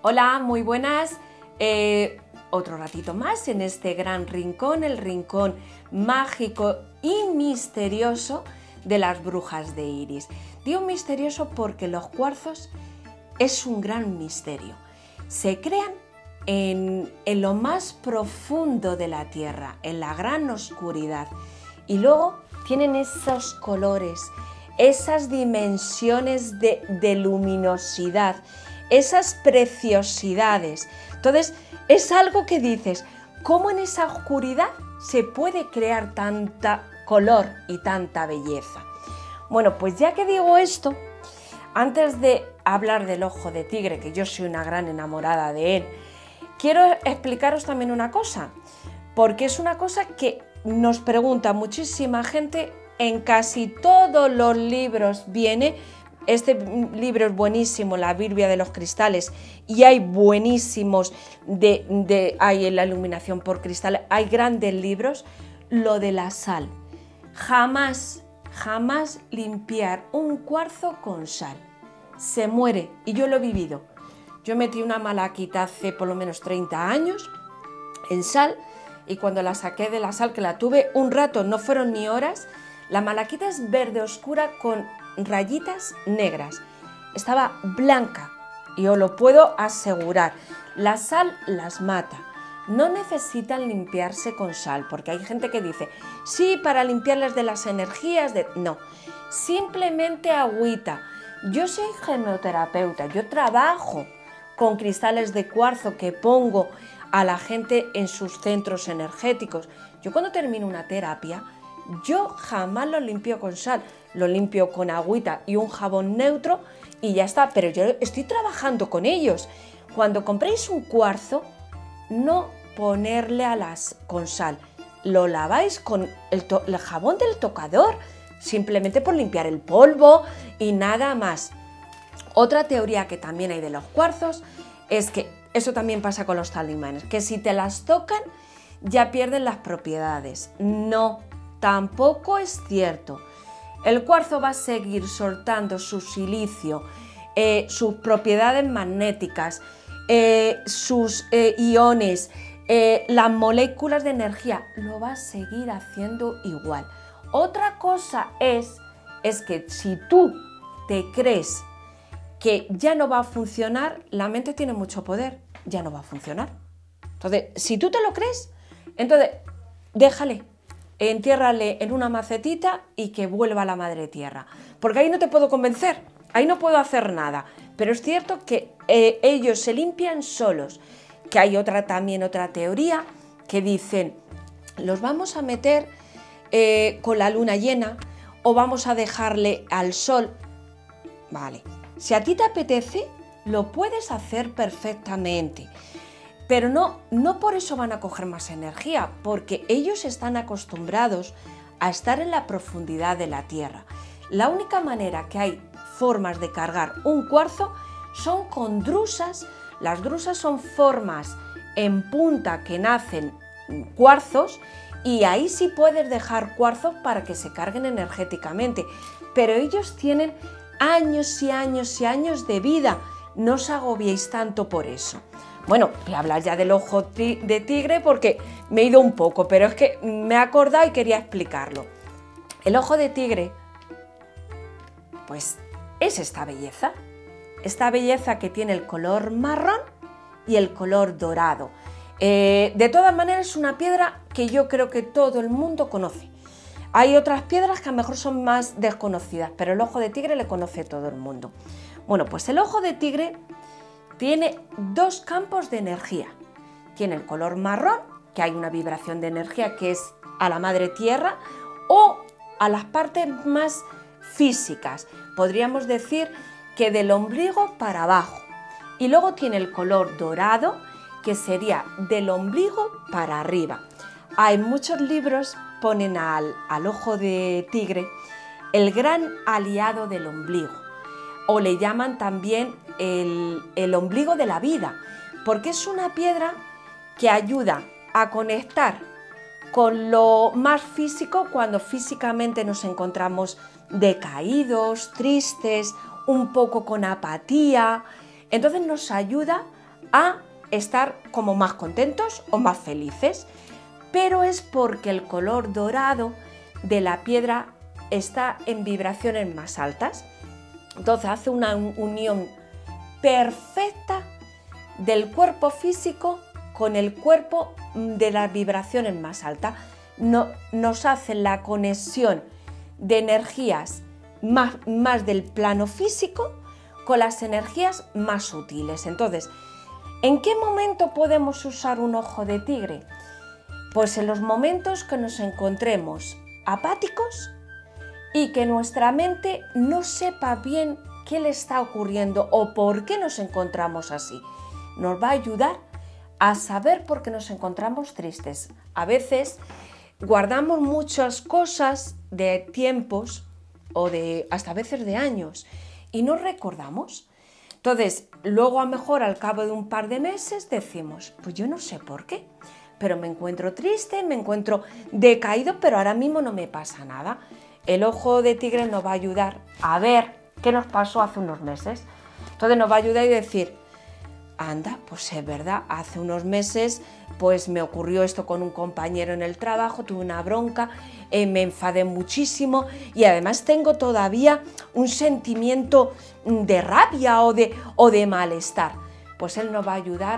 Hola, muy buenas. Otro ratito más en este gran rincón, el rincón mágico y misterioso de las brujas de Iris. Digo misterioso porque los cuarzos es un gran misterio. Se crean en lo más profundo de la tierra, en la gran oscuridad, y luego tienen esos colores, esas dimensiones de luminosidad, esas preciosidades. Entonces es algo que dices, ¿cómo en esa oscuridad se puede crear tanta color y tanta belleza? Bueno, pues ya que digo esto, antes de hablar del ojo de tigre, que yo soy una gran enamorada de él, quiero explicaros también una cosa, porque es una cosa que nos pregunta muchísima gente. En casi todos los libros viene, este libro es buenísimo, la Biblia de los cristales, y hay buenísimos hay en la iluminación por cristal, hay grandes libros, lo de la sal. Jamás limpiar un cuarzo con sal. Se muere, y yo lo he vivido. Yo metí una malaquita hace por lo menos 30 años en sal, y cuando la saqué de la sal, que la tuve un rato, no fueron ni horas, la malaquita es verde oscura con rayitas negras. Estaba blanca y os lo puedo asegurar. La sal las mata. No necesitan limpiarse con sal, porque hay gente que dice, sí, para limpiarlas de las energías. No, simplemente agüita. Yo soy gemoterapeuta, yo trabajo con cristales de cuarzo que pongo a la gente en sus centros energéticos. Yo cuando termino una terapia, yo jamás lo limpio con sal, lo limpio con agüita y un jabón neutro y ya está, pero yo estoy trabajando con ellos. Cuando compréis un cuarzo, no ponerle con sal, lo laváis con el jabón del tocador, simplemente por limpiar el polvo y nada más. Otra teoría que también hay de los cuarzos es que eso también pasa con los talismanes, que si te las tocan ya pierden las propiedades. No, tampoco es cierto. El cuarzo va a seguir soltando su silicio, sus propiedades magnéticas, sus iones, las moléculas de energía, lo va a seguir haciendo igual. Otra cosa es que si tú te crees que ya no va a funcionar, la mente tiene mucho poder, ya no va a funcionar. Entonces, si tú te lo crees, entonces déjale, entiérrale en una macetita y que vuelva a la madre tierra, porque ahí no te puedo convencer, ahí no puedo hacer nada, pero es cierto que ellos se limpian solos, que hay también otra teoría que dicen, los vamos a meter con la luna llena o vamos a dejarle al sol. Vale, si a ti te apetece, lo puedes hacer perfectamente. Pero no por eso van a coger más energía, porque ellos están acostumbrados a estar en la profundidad de la tierra. La única manera que hay formas de cargar un cuarzo son con drusas. Las drusas son formas en punta que nacen cuarzos y ahí sí puedes dejar cuarzos para que se carguen energéticamente. Pero ellos tienen años y años y años de vida. No os agobiéis tanto por eso. Bueno, voy a hablar ya del ojo de tigre porque me he ido un poco, pero es que me he acordado y quería explicarlo. El ojo de tigre, pues es esta belleza que tiene el color marrón y el color dorado. De todas maneras es una piedra que yo creo que todo el mundo conoce. Hay otras piedras que a lo mejor son más desconocidas, pero el ojo de tigre le conoce todo el mundo. Bueno, pues el ojo de tigre tiene dos campos de energía. Tiene el color marrón, que hay una vibración de energía que es a la madre tierra o a las partes más físicas. Podríamos decir que del ombligo para abajo. Y luego tiene el color dorado, que sería del ombligo para arriba. Hay muchos libros ponen al ojo de tigre el gran aliado del ombligo, o le llaman también el ombligo de la vida, porque es una piedra que ayuda a conectar con lo más físico cuando físicamente nos encontramos decaídos, tristes, un poco con apatía. Entonces nos ayuda a estar como más contentos o más felices, pero es porque el color dorado de la piedra está en vibraciones más altas. Entonces hace una unión perfecta del cuerpo físico con el cuerpo de las vibraciones más altas. Nos hace la conexión de energías más del plano físico con las energías más sutiles. Entonces, ¿en qué momento podemos usar un ojo de tigre? Pues en los momentos que nos encontremos apáticos y que nuestra mente no sepa bien qué le está ocurriendo o por qué nos encontramos así. Nos va a ayudar a saber por qué nos encontramos tristes. A veces guardamos muchas cosas de tiempos o hasta a veces de años y no recordamos. Entonces, luego a lo mejor al cabo de un par de meses decimos, pues yo no sé por qué, pero me encuentro triste, me encuentro decaído, pero ahora mismo no me pasa nada. El ojo de tigre nos va a ayudar a ver qué nos pasó hace unos meses. Entonces nos va a ayudar a decir, anda, pues es verdad, hace unos meses pues me ocurrió esto con un compañero en el trabajo, tuve una bronca, me enfadé muchísimo y además tengo todavía un sentimiento de rabia o de malestar. Pues él nos va a ayudar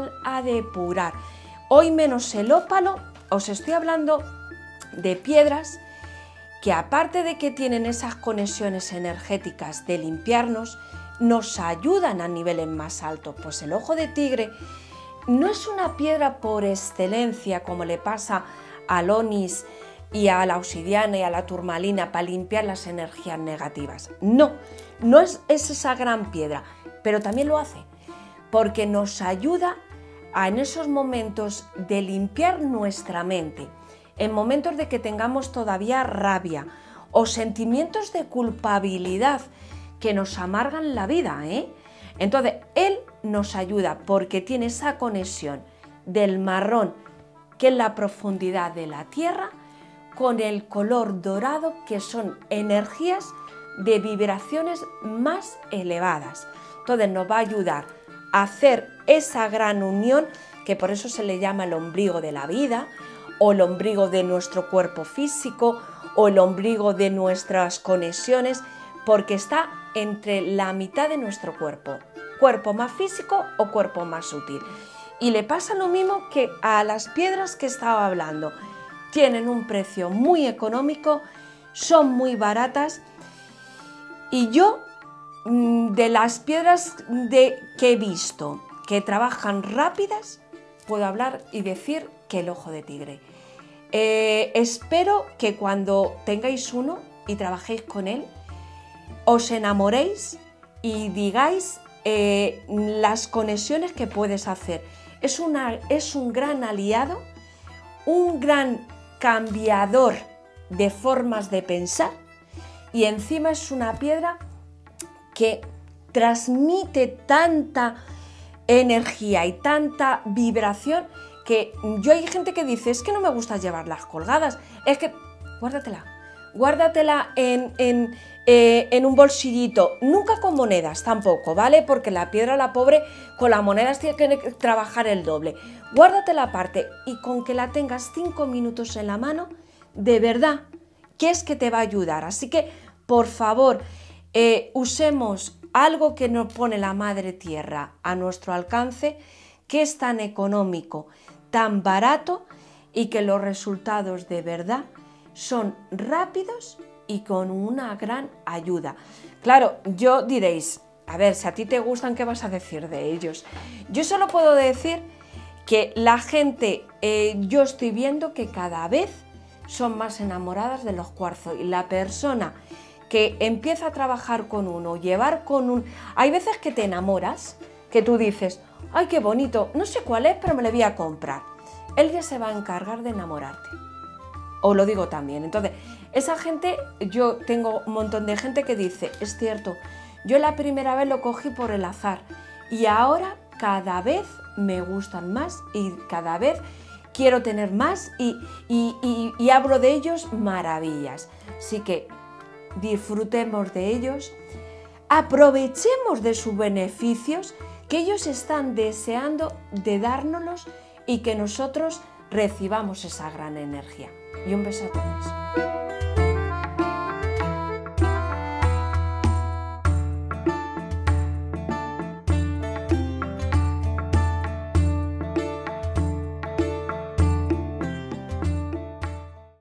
a depurar. Hoy menos el ópalo, os estoy hablando de piedras que aparte de que tienen esas conexiones energéticas de limpiarnos, nos ayudan a niveles más altos. Pues el ojo de tigre no es una piedra por excelencia como le pasa al onis y a la obsidiana y a la turmalina para limpiar las energías negativas. No es esa gran piedra, pero también lo hace porque nos ayuda en esos momentos de limpiar nuestra mente, en momentos de que tengamos todavía rabia o sentimientos de culpabilidad que nos amargan la vida, Entonces, él nos ayuda porque tiene esa conexión del marrón, que es la profundidad de la tierra, con el color dorado, que son energías de vibraciones más elevadas. Entonces, nos va a ayudar a hacer esa gran unión, que por eso se le llama el ombligo de la vida, o el ombligo de nuestro cuerpo físico, o el ombligo de nuestras conexiones, porque está entre la mitad de nuestro cuerpo más físico o cuerpo más sutil. Y le pasa lo mismo que a las piedras que estaba hablando. Tienen un precio muy económico, son muy baratas y yo de las piedras que he visto que trabajan rápidas, puedo hablar y decir que el ojo de tigre. Espero que cuando tengáis uno y trabajéis con él, os enamoréis y digáis las conexiones que puedes hacer. Es un gran aliado, un gran cambiador de formas de pensar y encima es una piedra que transmite tanta energía y tanta vibración que hay gente que dice, es que no me gusta llevarlas colgadas, es que guárdatela en un bolsillito, nunca con monedas tampoco, ¿vale? Porque la piedra, la pobre, con las monedas tiene que trabajar el doble. Guárdatela aparte y con que la tengas 5 minutos en la mano, de verdad, que es que te va a ayudar. Así que, por favor, usemos algo que nos pone la Madre Tierra a nuestro alcance, que es tan económico, tan barato y que los resultados de verdad son rápidos y con una gran ayuda. Claro, yo diréis, a ver, si a ti te gustan, ¿qué vas a decir de ellos? Yo solo puedo decir que la gente, yo estoy viendo que cada vez son más enamoradas de los cuarzos y la persona que empieza a trabajar con uno, llevar con un... Hay veces que te enamoras, que tú dices, ay, qué bonito, no sé cuál es, pero me lo voy a comprar. Él ya se va a encargar de enamorarte. Os lo digo también. Entonces, esa gente, yo tengo un montón de gente que dice, es cierto, yo la primera vez lo cogí por el azar y ahora cada vez me gustan más y cada vez quiero tener más y hablo de ellos maravillas. Así que disfrutemos de ellos, aprovechemos de sus beneficios, que ellos están deseando de dárnoslos y que nosotros recibamos esa gran energía. Y un beso a todos.